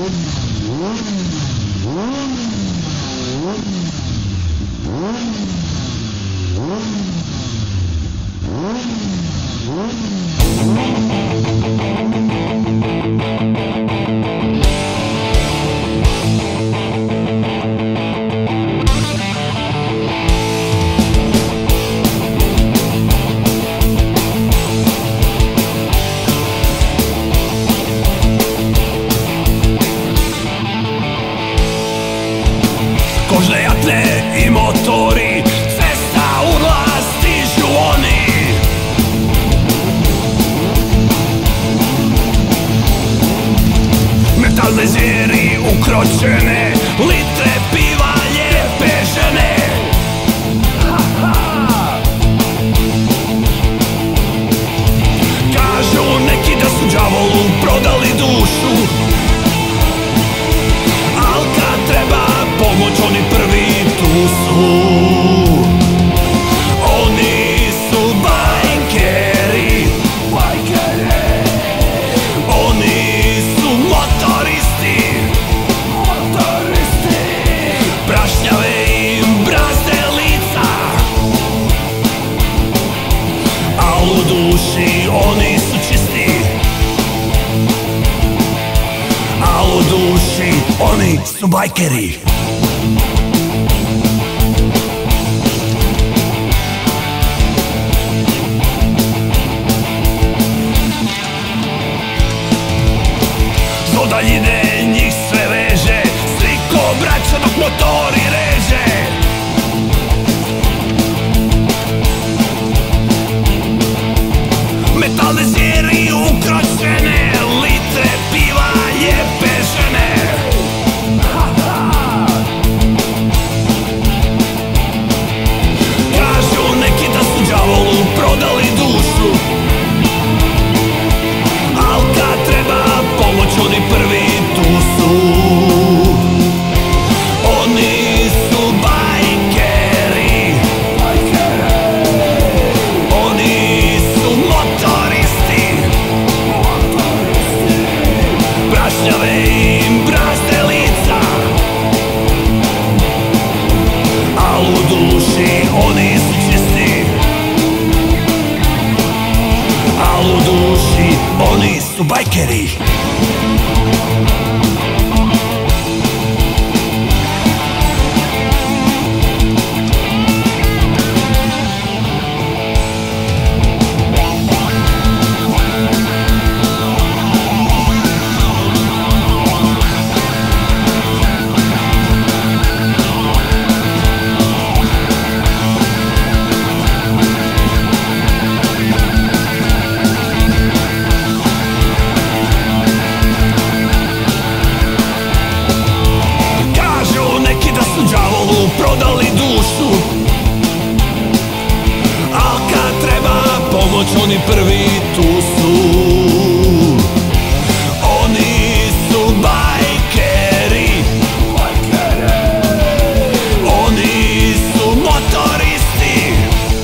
Kožne jatle i motori, cesta urla, stižu oni. Metalne zvijeri ukročene, litre piva, lijepe žene. Kažu neki da su đavolu prodali dušu, al kad treba pomoć oni prvi tu su. Oni su bajkeri, oni su motoristi, prašnjave im brazde lica, a u duši oni su čisti, a u duši oni su bajkeri. Do daljine njih sve veže, sliko braća dok motori reže. Metalne zvijeri ukročene, litre piva, lijepe žene. Kažu neki da su đavolu prodali dušu, al kad treba pomoć oni prvi tu su. Oni su bajkeri, oni su motoristi, prašnjave im brazde lica, a u duši oni su čisti, a u duši oni su bajkeri. Prodali dušu, al kad treba pomoć oni prvi tu su. Oni su bajkeri, oni su motoristi,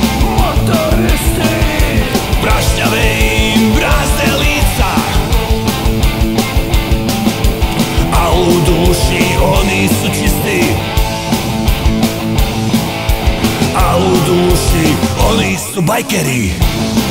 prašnjave im brazde lica, a u duši oni su čisti, a u duši oni su bajkeri.